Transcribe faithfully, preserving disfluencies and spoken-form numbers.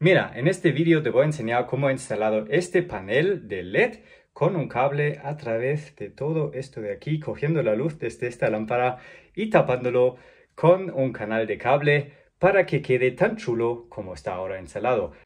Mira, en este vídeo te voy a enseñar cómo he instalado este panel de L E D con un cable a través de todo esto de aquí, cogiendo la luz desde esta lámpara y tapándolo con un canal de cable para que quede tan chulo como está ahora instalado.